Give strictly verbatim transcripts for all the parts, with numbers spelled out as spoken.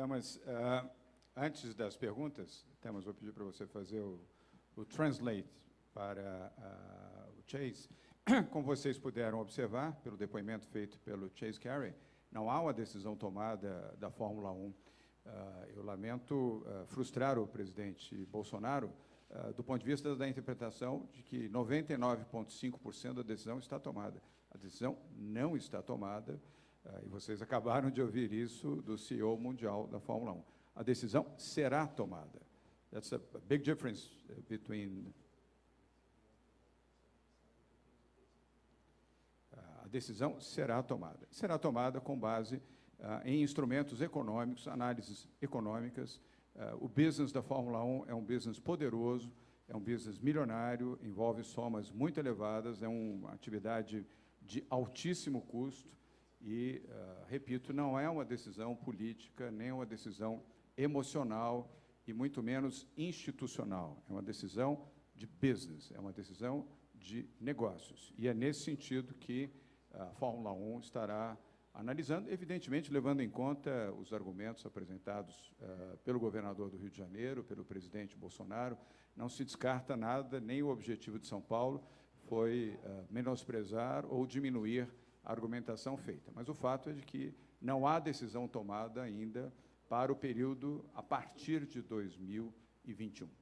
Thomas, uh, antes das perguntas, Thomas, vou pedir para você fazer o, o translate para uh, o Chase. Como vocês puderam observar, pelo depoimento feito pelo Chase Carey, não há uma decisão tomada da Fórmula um. Uh, eu lamento uh, frustrar o presidente Bolsonaro uh, do ponto de vista da interpretação de que noventa e nove vírgula cinco por cento da decisão está tomada. A decisão não está tomada, uh, e vocês acabaram de ouvir isso do C E O mundial da Fórmula um. A decisão será tomada. That's a, a big difference between... A decisão será tomada. Será tomada com base uh, em instrumentos econômicos, análises econômicas. Uh, o business da Fórmula um é um business poderoso, é um business milionário, envolve somas muito elevadas, é uma atividade de altíssimo custo e, uh, repito, não é uma decisão política, nem uma decisão emocional e muito menos institucional. É uma decisão de business, é uma decisão de negócios. E é nesse sentido que a Fórmula um estará analisando, evidentemente, levando em conta os argumentos apresentados uh, pelo governador do Rio de Janeiro, pelo presidente Bolsonaro. Não se descarta nada, nem o objetivo de São Paulo foi uh, menosprezar ou diminuir a argumentação feita. Mas o fato é de que não há decisão tomada ainda para o período a partir de dois mil e vinte e um.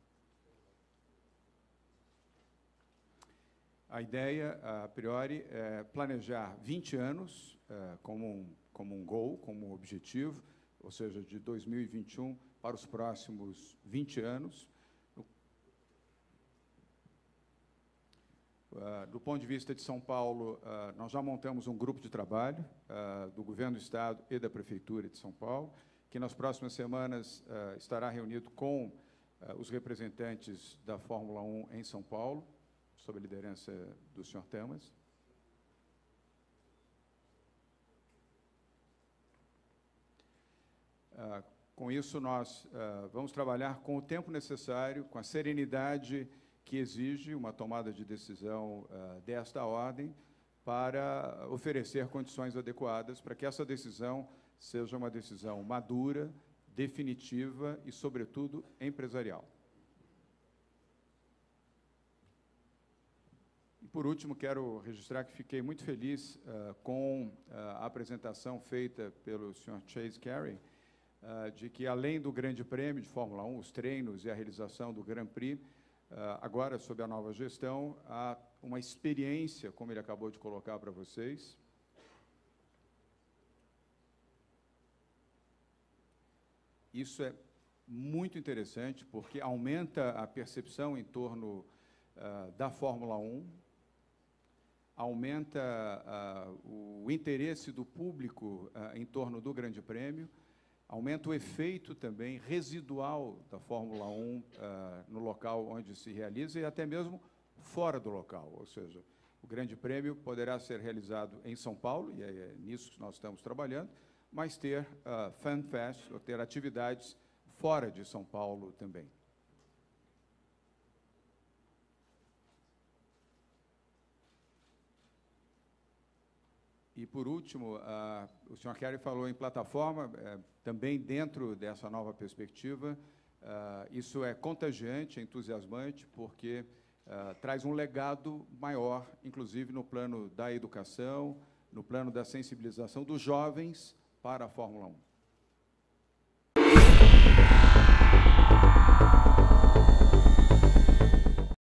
A ideia, a priori, é planejar vinte anos é, como, um, como um goal, como um objetivo, ou seja, de dois mil e vinte e um para os próximos vinte anos. Uh, do ponto de vista de São Paulo, uh, nós já montamos um grupo de trabalho uh, do Governo do Estado e da Prefeitura de São Paulo, que nas próximas semanas uh, estará reunido com uh, os representantes da Fórmula um em São Paulo, sob a liderança do senhor Thomas. Uh, com isso, nós uh, vamos trabalhar com o tempo necessário, com a serenidade que exige uma tomada de decisão uh, desta ordem, para oferecer condições adequadas para que essa decisão seja uma decisão madura, definitiva e, sobretudo, empresarial. Por último, quero registrar que fiquei muito feliz uh, com uh, a apresentação feita pelo senhor Chase Carey, uh, de que, além do Grande Prêmio de Fórmula um, os treinos e a realização do Grand Prix, uh, agora, sob a nova gestão, há uma experiência, como ele acabou de colocar para vocês. Isso é muito interessante, porque aumenta a percepção em torno uh, da Fórmula um, aumenta uh, o interesse do público uh, em torno do Grande Prêmio, aumenta o efeito também residual da Fórmula um uh, no local onde se realiza e até mesmo fora do local, ou seja, o Grande Prêmio poderá ser realizado em São Paulo, e é nisso que nós estamos trabalhando, mas ter uh, Fan Fest, ou ter atividades fora de São Paulo também. E, por último, uh, o senhor Carey falou em plataforma, uh, também dentro dessa nova perspectiva. Uh, isso é contagiante, é entusiasmante, porque uh, traz um legado maior, inclusive no plano da educação, no plano da sensibilização dos jovens para a Fórmula um.